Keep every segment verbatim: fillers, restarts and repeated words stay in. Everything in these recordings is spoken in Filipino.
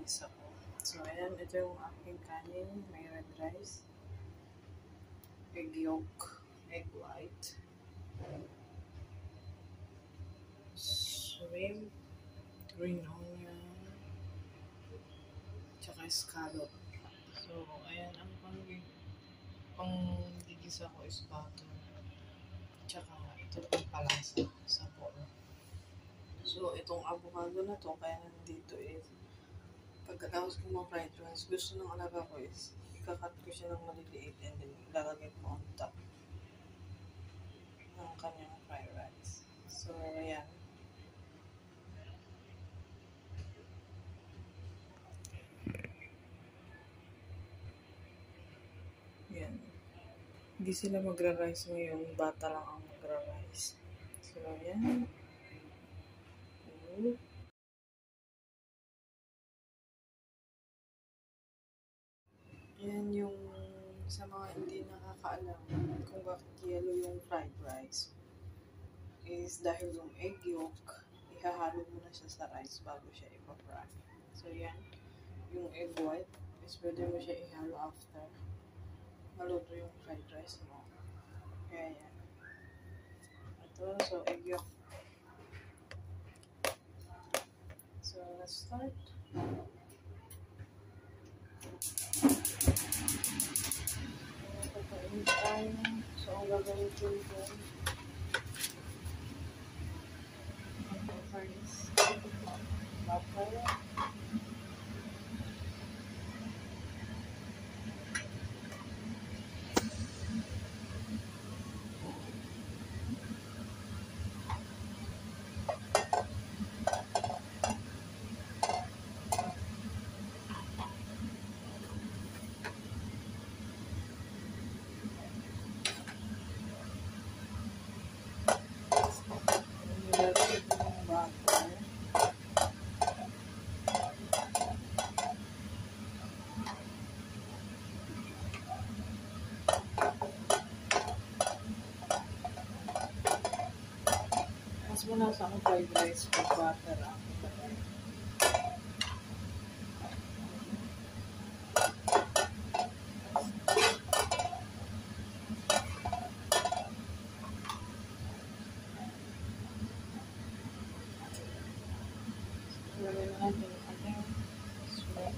rice ako. So, ayan, ito yung aking kanin. May red rice, egg yolk, egg white, shrimp, green onion, tsaka scallop. So, ayan, ang pang pang gigisa ko is butter. Tsaka ito pang palasa sa pork. So, itong avocado na to, kaya nandito is, pagkatapos ko mga fried rice, gusto ng alaga ko is, ikakat ko siya ng maliliit and then lalagay ko on top ng kanyang fried rice. So, ayan. Ayan. Hindi sila magra-rice ngayon, bata lang ang magra-rice. So, ayan. Ooh. Yan yung sa mga hindi nakakaalam kung bakit yellow yung fried rice is dahil yung egg yolk, ihahalo mo na siya sa rice bago siya ipa-fry. So yan, yung egg white is pwede mo siya ihalo after maluto yung fried rice mo. Kaya yan. Ito, so egg yolk. So let's start. Pagkain tayo. So, ang gagawin ko ito ang first butter, nilalagay ko yung butter, mas muna sa akong fried rice pag butter ang ilagay. Lagay na natin yung ating shrimp,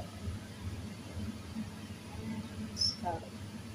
scallop.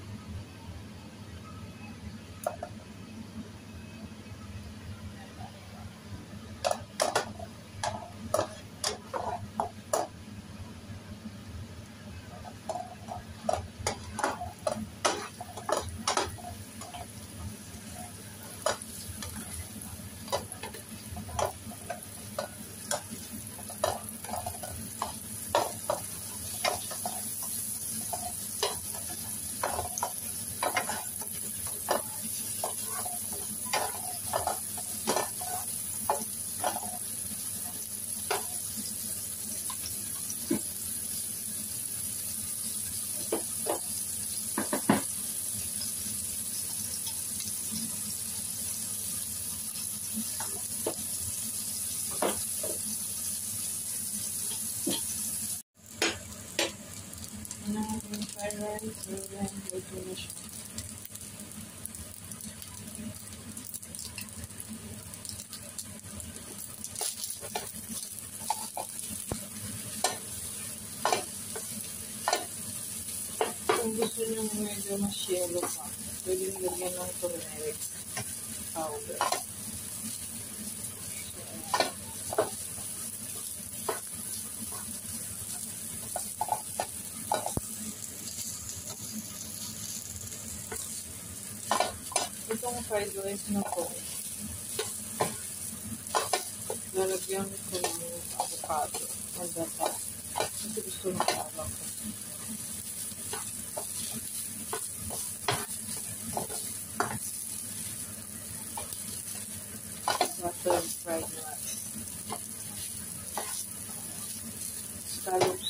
Ano yung fried rice, and then luto na siya. Kung gusto nyo medyo mas yellow pa, pwede nyo lagyan ng turmeric powder. Itong fried rice na po, lalagyan ko ng avocado and data. Kasi gusto ng avocado. Butter fried rice. Scallops